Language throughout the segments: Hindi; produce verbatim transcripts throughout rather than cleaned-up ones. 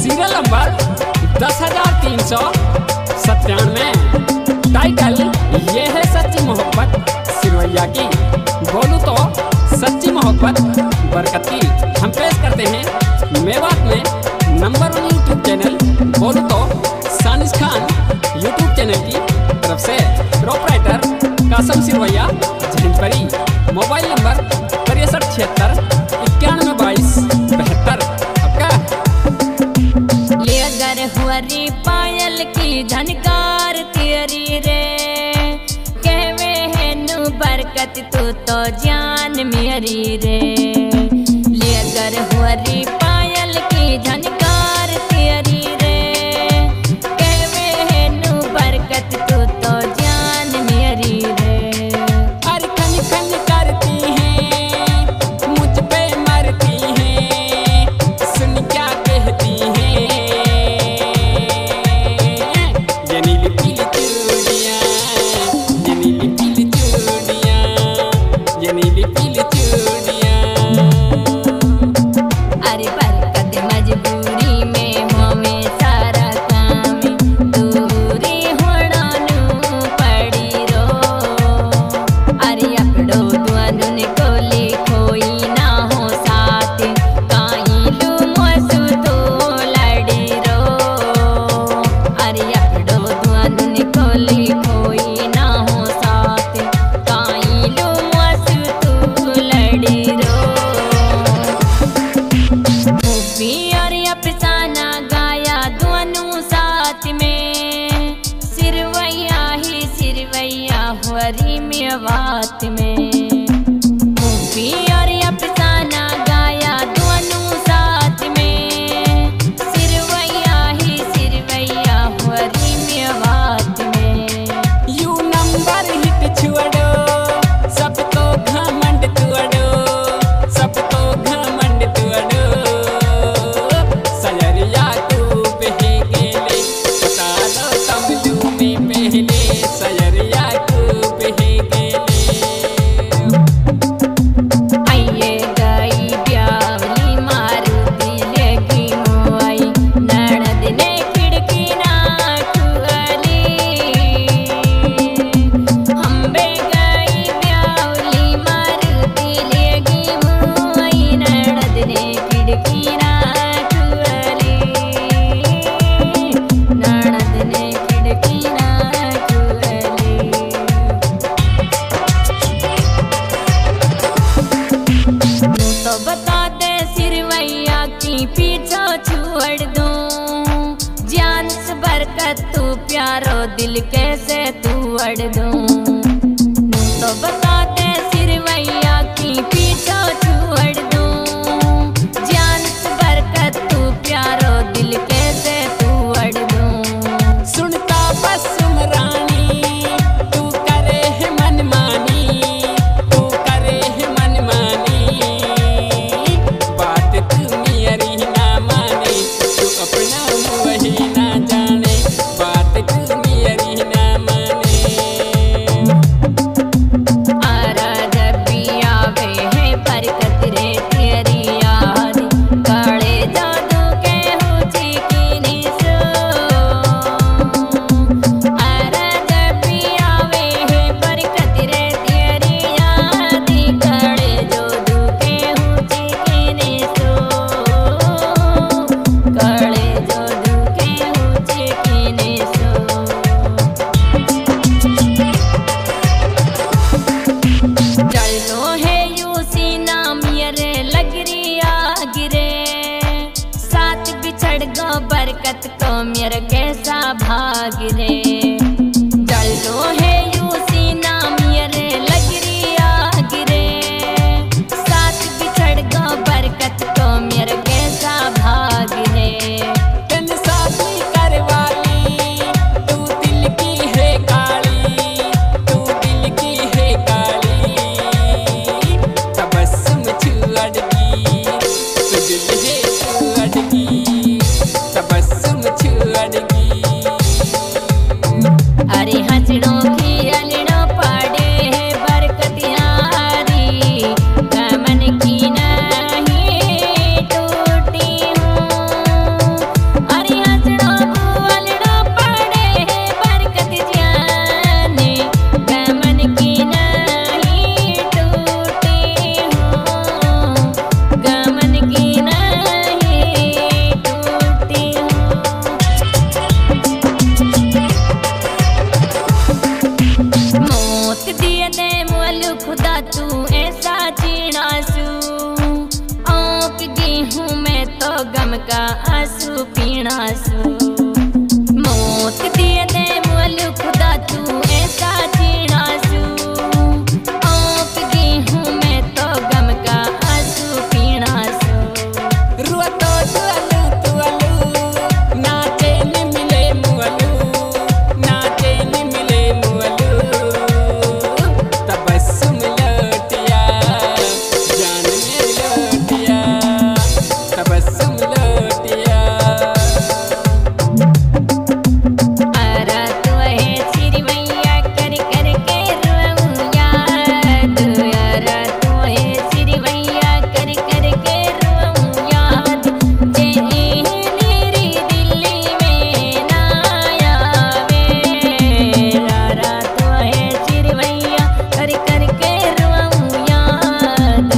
सीरियल नंबर दस हजार तीन सौ सत्तानवे। टाइटल ये है सच्ची मोहब्बत सिरवैया की। बोलूं तो सच्ची मोहब्बत बरकत की। हम पेश करते हैं मेवात में नंबर वन यूट्यूब चैनल बोलूं तो सानिस खान यूट्यूब चैनल की तरफ से proprietor Kasam Sirvaiya Jhanjhpari. Mobile number तिरसठ छिहत्तर इक्यानवे बाईस बहत्तर। आपका लेगर हुरी पायल की झनकार तेरी रे, कहवे है नु बरकत तू तो जान मेरी रे। लेगर हुरी पायल की झनकार तेरी रे, कहवे है नु बरकत तू तो जान मेरी रे। अरे खन खन करती हैं मुझ पे मरती हैं, सुन क्या कहती हैं ये नीली पीली चूड़ियाँ, ये नीली पीली चूड़ियाँ, ये नीली पीली चूड़ियाँ। अरे बरकत मजबूरी में होवे सारा काम, दूरी होना नू पड़ी रो। अरे अपड़ो दुआनुन को लिखोई ना हो साथ, काई लू मसु तो लड़ी रो। अरे अपड़ो दुआनुन को लिखोई ना हो साथ, काई लू मसु तो लड़ी रो। मूवी और अफसाना गाया दोनों साथ में, सिरवैया ही सिरवैया हुरी मेवात में। मूवी और अफसाना गाया दोनों साथ में, सिरवैया ही सिरवैया हुरी मेवात में। यू नंबर हिट छुड़ो सबको घमंड तुड़ो, सबको घमंड तुड़ो। सयरिया खूब है गेले बता लो तमलू में पहले, सयरिया खूब है गेले। आइए गई ब्यावली मारुति लेगी मोई, ननद ने खिड़की ना खुली। अम्बे गई ब्यावली मारुति लेगी मोई, ननद ने खिड़की ना खुली। ननद ने खिड़की ना खुली। नू तो बता दे सिरवैया की पीछा छोड़ दूं, जान से बरकत तू प्यारो दिल कैसे तू अड़ दूं। नू तो बता दे सिरवैया की पीछा छोड़ दूं, जान से बरकत तू प्यारो दिल कैसे तू अड़ दूं। सुनता बस सुमरानी तू करे है मनमानी, तू करे है मनमानी। बात तू मेरी ना माने, तू अपना वही ना जाने, बात तू मेरी ना माने। आरा जब भी आवे है बरकत रे तेरी याद, काले जादू के हुची की निसो। आरा जब भी आवे है बरकत रे तेरी याद, काले जादू के हुची की निसो। काले जादू के हुची की निसो। चलो है यू सीना मेरे लगरिया गिरे, साथ बिछड़ गो बरकत को मेरे कैसा भाग रे। चलो है यू सीना मेरे लगरिया गिरे, साथ बिछड़ गो बरकत को मेरे कैसा भाग रे। तेन साथी करवाली तू दिल की है काली, तू दिल की है काली। तबस्सुम छुअड़गी तू दिल है छुअड़गी, तबस्सुम छुअड़गी। आंसू पीना सू मौत दिए दे मोलू खुदा तू ऐसा जीना सू ओप गई हूँ मैं तो गम का आंसू पीना सू रुआ तो तुअलू तुअलू नाचे न मिले मुअलू नाचे न मिले मुअलू तबस्सुम लौटिया जान मेरी लौटिया तबस्सुम लौटिया अरा तू है सिरवैया कर कर के रोऊं याद अरा तू है सिरवैया कर कर के रोऊं याद जे मेरी दिल्ली में ना आवे अरा तू है सिरवैया कर कर के रोऊं याद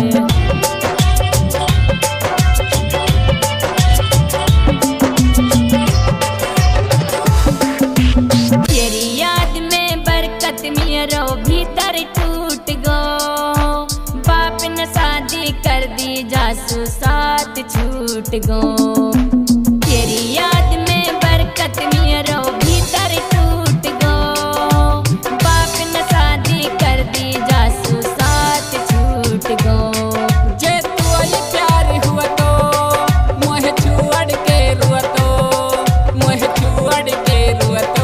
तेरी याद में बरकत मेरो भीतर टूट गो बाप ने शादी कर दी जासू साथ छूट गो तेरी याद में बरकत मेरो भीतर टूट गो बाप ने शादी कर दी जासू साथ छूट गो जे तू ये प्यार हुआ तो मोह छुअड़ के रुआ तो मोह छुअड़ के रुआ तो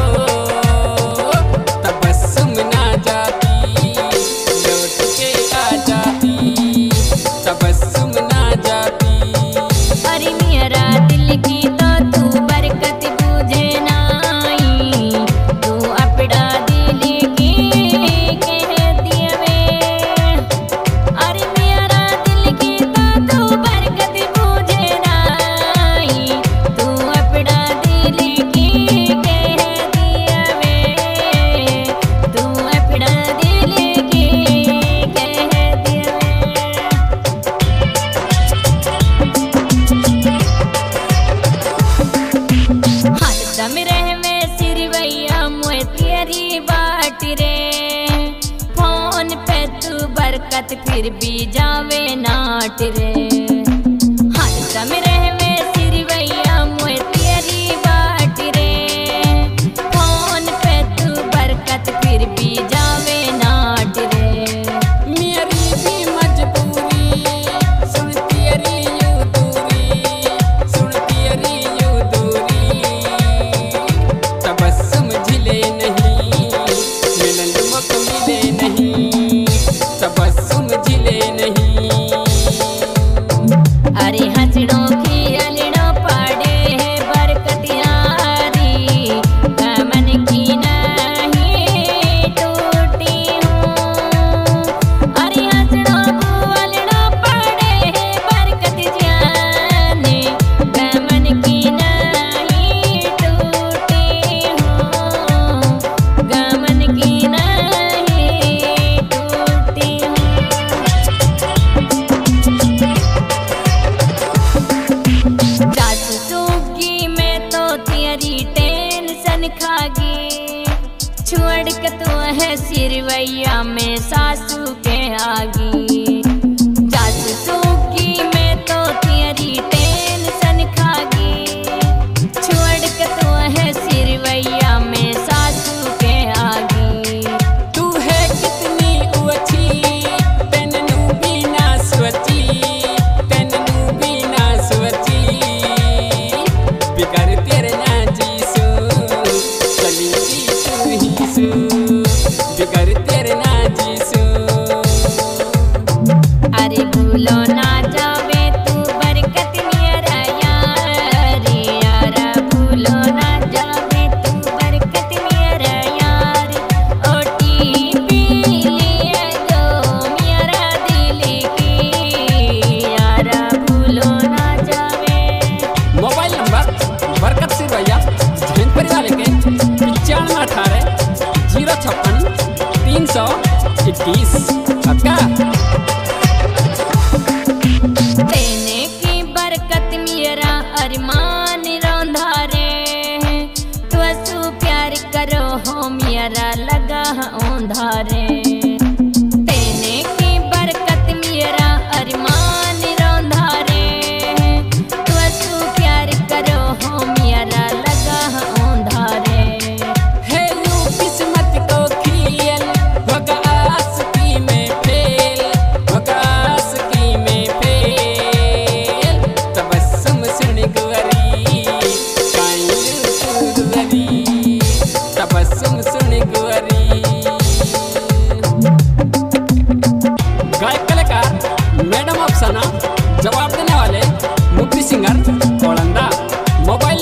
तबस्सुम ना जाती लौट के आ जाती तबस्सुम ना जाती अरे मेरा दिल की तो तू बरकत बूझे नाई तू अपना दिल की कह दिया वे अरे मेरा दिल की तो तू बरकत बूझे नाई तू अपना दिल की कह दिया वे तू अपना दिल की कह दिया वे हरदम रहवे सिरवैया मोए तेरी बाट रे फोन पे तू बरकत फिर भी जावे नाट रे हरदम रहवे सिरवैया मोए तेरी बाट रे फोन पे तू बरकत फिर भी जावे नाट रे मेरी भी मजबूरी सुन तेरी यूं दूरी सुन तेरी यूं दूरी तबस्सुम झिले नहीं मिलन मुख मिले नहीं तबस्सुम झिले नहीं अरे हंसड़ों की अलड़ों पाड़े है बरकत यारी दामन की नहीं टूटी हूँ अरे हंसड़ों को अलड़ों पाड़े है बरकत जाने दामन की नहीं टूटी हूँ दामन की नहीं टूटी हूँ जासूसी में तो तेरी टेंशन खागी छोड़ के तू है सिरवैया में सासू के आगी जासूसी में तो तेरी टेंशन खागी छोड़ के तू है सिरवैया में सासू के आगी तू है कितनी अच्छी तेनू भी ना सोची तेनू भी ना सोची बिगर तेरे ना जीसू चली जी तू ही सू बिगर तेरे ना जीसू अरे भूलो ना जावे तू बरकत मेरा यार यारा भूलो ना जावे तू बरकत मेरा यार ओटीपी लिए दो मेरा दिल की यारा भूलो ना जावे मोबाइल नंबर बरकत सिरवैया जैनपुरी वाले के पचानवे अठारह जीरो छप्पन तीन सौ इक्कीस आपका देने की बरकत मेरा अरमान रौंधा रे तू असू प्यार करो हो मेरा लगा औंधा रे देने की बरकत मेरा अरमान रौंधा रे तू असू प्यार करो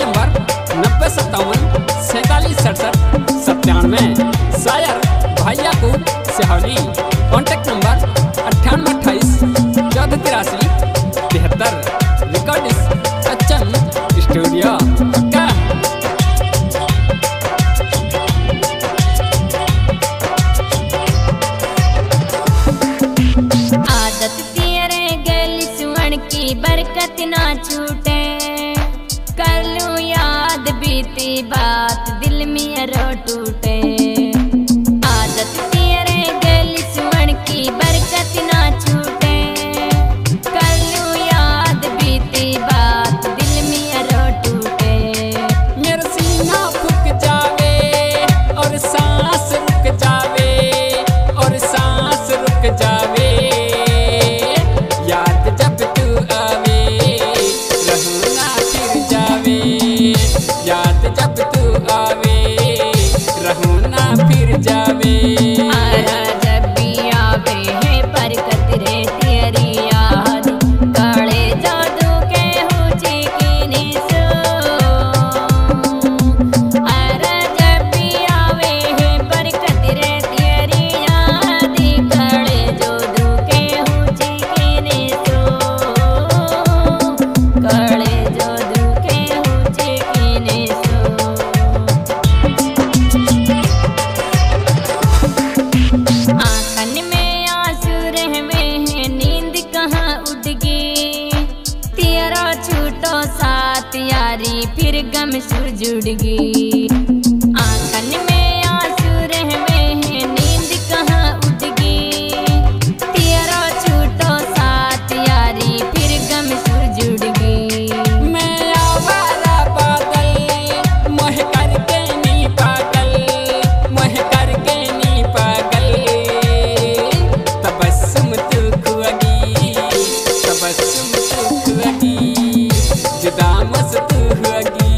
नंबर नब्बे सत्तावन सैतालीस सड़सठ सत्तानवे। शायर भैया को सिहौली। कॉन्टैक्ट नंबर अट्ठानवे अट्ठाईस चौदह तिरासी तिहत्तर। रिकॉर्डिस्ट अच्छन स्टूडियो पक्का। आदत तेरे गली सुवन की बरकत ना छूटे, कर लूं याद बीती बात दिल में रो टूटे। आदत तेरे गली सुवन की बरकत ना छूटे, कर लूं याद बीती बात दिल में रो टूटे। मेरा सीना फूक जावे और सांस रुक जावे और सांस रुक जावे। याद जब तू आवे रहूं ना फिर जावे। याद जब तू आवे रहूं ना फिर जावे। आरा जब भी आवे है बरकत रे तेरी याद, काले जादू के हुची की निसो। आरा जब भी आवे है बरकत रे तेरी याद, काले जादू के हुची की निसो। काले जादू के हुची की निसो। आंखन में आंसू रहवे हैं नींद कहाँ उड़ गई, तेरा छूटो साथ यारी फिर गम सुर जुड़ गई। आंखन में आंसू रहवे हैं नींद कहाँ उड़ गई, तेरा छूटो साथ यारी फिर गम सुर जुड़ गई। मैं आवारा बादल मोह करके नी पागल, मोह करके नी पागल। तबस्सुम तू खुआगी, तबस्सुम तू खुआगी, जुदा मस्त हुआगी।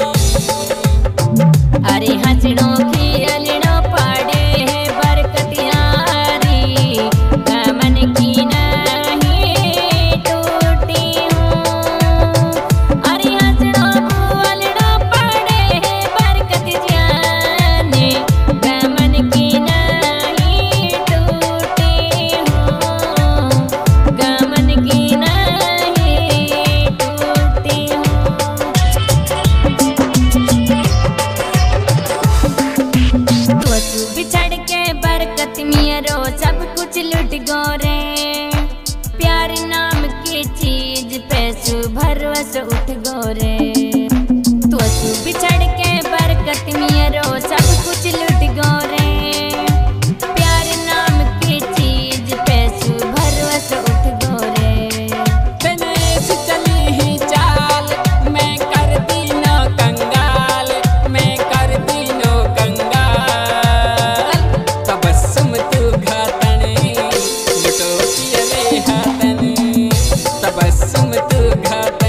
अरे हंसड़ों की अलड़ों पाड़े है बरकत यारी, गमन की नहीं टूटी हूँ। अरे हंसड़ों को अलड़ों पाड़े है बरकत जाने, गमन की नहीं टूटी हूँ। गमन की नहीं टूटी हूँ। तो तू बिछड़ के बरकत मेरो सब कुछ लुट गो रे, प्यार नाम की चीज पे सु भरवस उठ गो रे। तो तू बिछड़ के बरकत मेरो सब कुछ लुट गो रे, प्यार नाम की चीज पे सु भरवस उठ गो रे। तेने से चली ही चाल मैं कर दी नो कंगाल, मैं कर दी नो कंगाल। तबस्सुम तू घातन लुटो किए हाथन, तबस्सुम तू घातन।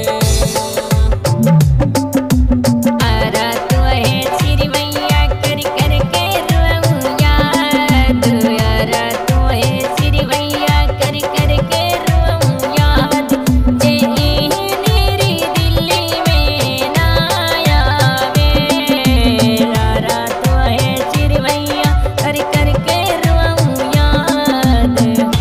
आरा तू है सिरवैया कर कर के रोऊं याद, आरा तू है सिरवैया कर कर के रोऊं याद। जे मेरी दिल्ली में ना आवे, आरा तू है सिरवैया कर कर के रोऊं याद।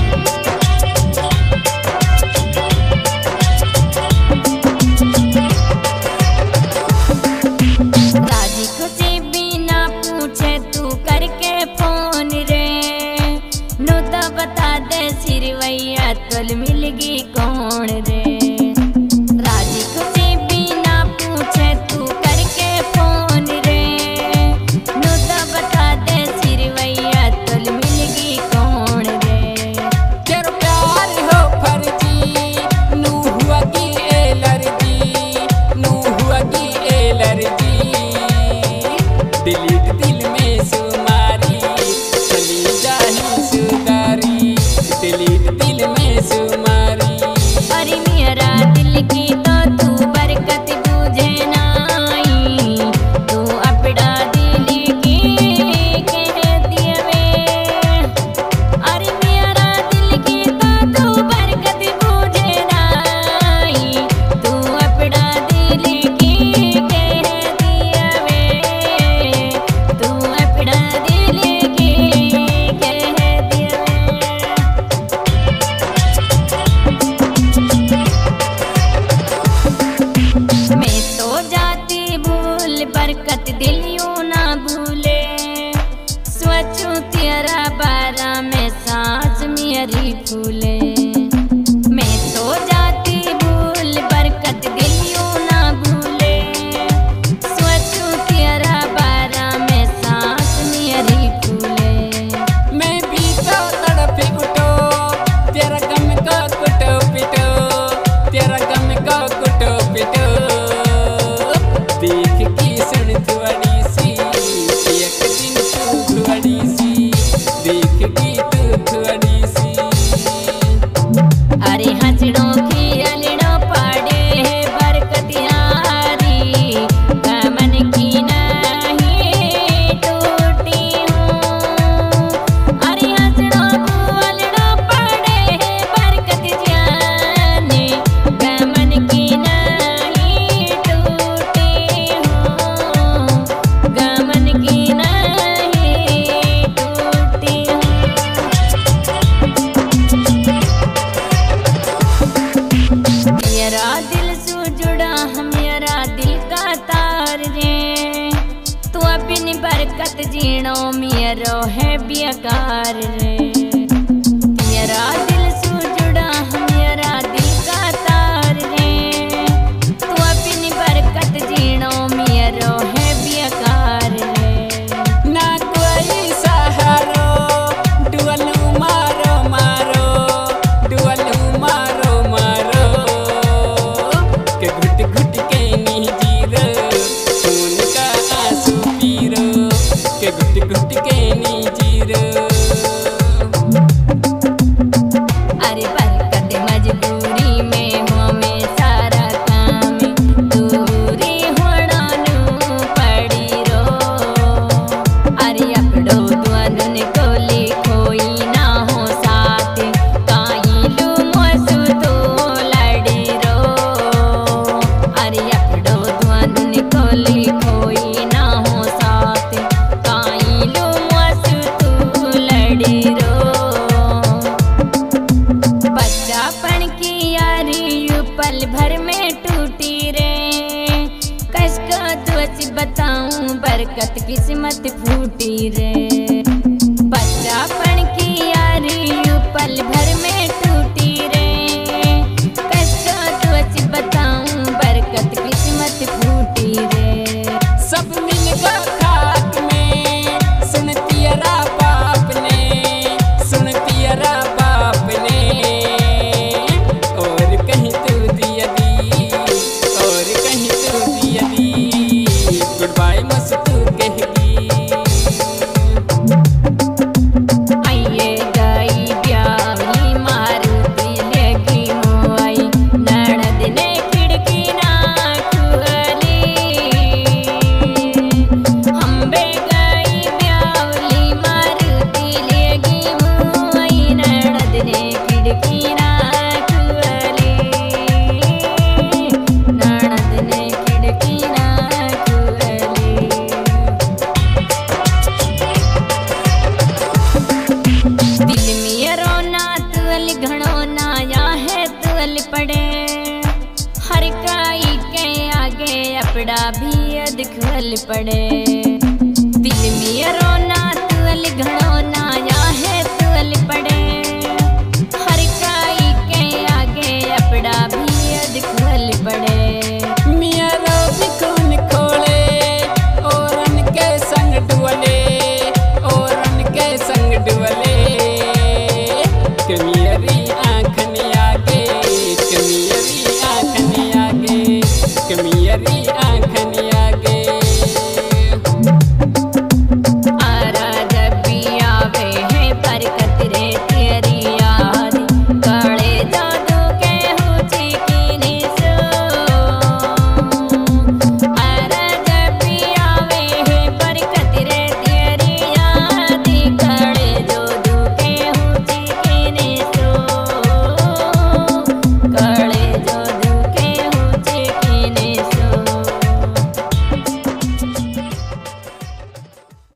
राजी खुशी बिना पूछे तू करके फोन रे, नु तो बता दे सिरवैया तुल मिलगी कौन रे। राजी खुशी बिना पूछे तू करके फोन रे, नु तो बता दे सिरवैया तुल मिलगी कौन रे। तेरा प्यार हो फर्जी नू हुआ की एलर्जी, नू हुआ की एलर्जी। डिलीट दिल में सुमारी चली जाही सुधारी, डिलीट दिल में सुमारी। अरे मेरा दिल की तो तू बरकत बूझे नाई, तू अपना दिल की कह दिया वे। अरे मेरा दिल की तो तू बरकत बूझे नाई, तू अपना दिल की देख की सुन थोड़ी सी एक दिन तू थोड़ी सी देख की तू थोड़ी सी। अरे हंसड़ों की अलड़ों पाड़े बरकत यारी गमन की नहीं टूटी हूँ। अरे हंसड़ों को अलड़ों पाड़े बरकत जाने गमन की नहीं टूटी हूँ गमन की नहीं टूटी हूँ। मेरा दिल सु जुड़ा हम मेरा दिल का तार रे तू अपनी बरकत जीणो मेरो है बेकार रे। मेरा दिल सु जुड़ा हम मेरा दिल का तार रे तू अपनी बरकत जीणो मेरो है बेकार रे। ना कोई सहारो डुअलू मारो मारो डुअलू मारो मारो के घुट घुट के नी जीरो खून का आंसू पीरो के घुट घुट के नी जीरो। अरे बरकत मजबूरी में हो में सारा काम दूरी होना नू पड़ी रो। अरे अपड़ो दुआन को लिखोई ना हो साथ काई लू मसू तो लड़ी रो। अरे अपड़ो दुआन को लिखोई ना हो साथ काई लू मसू तो लड़ी रो। बच्चापन की यारी यू पल भर में टूटी रे कसका तुझ बताऊं बरकत किस्मत फूटी रे। बच्चापन की यारी यू पल भर में टूटी रे कसका तुझ बताऊं बरकत किस्मत फूटी रे। सब मिल गया खाक में सुन तेरा बाप ने सुन तेरा बाप ने और कहीं तू दिया दी और कहीं तू दिया दी गुड बाय मस्त तू कहेगी। आइए गई ब्यावली मारुति लेगी मोई ननद ने खिड़की ना खुली। हम्बे गई ब्यावली मारुति लेगी मोई ननद ने खिड़की ना खुली ननद ने खिड़की ना खुली। दिल में रोना तुअल घणो नाया है तुअल पड़े हर काई के आगे अपड़ा भी अधखल पड़े। दिल में रोना तुअल घणो ना